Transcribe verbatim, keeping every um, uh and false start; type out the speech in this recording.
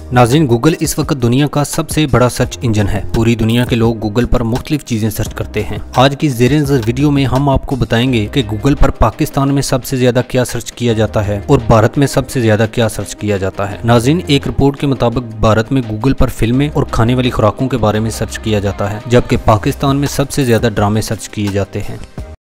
नाज़रीन, गूगल इस वक्त दुनिया का सबसे बड़ा सर्च इंजन है। पूरी दुनिया के लोग गूगल पर मुख्तलिफ चीजें सर्च करते हैं। आज की ज़ेरे नज़र वीडियो में हम आपको बताएंगे कि गूगल पर पाकिस्तान में सबसे ज्यादा क्या सर्च किया जाता है और भारत में सबसे ज्यादा क्या सर्च किया जाता है। नाज़रीन, एक रिपोर्ट के मुताबिक भारत में गूगल पर फिल्में और खाने वाली खुराकों के बारे में सर्च किया जाता है, जबकि पाकिस्तान में सबसे ज्यादा ड्रामे सर्च किए जाते हैं।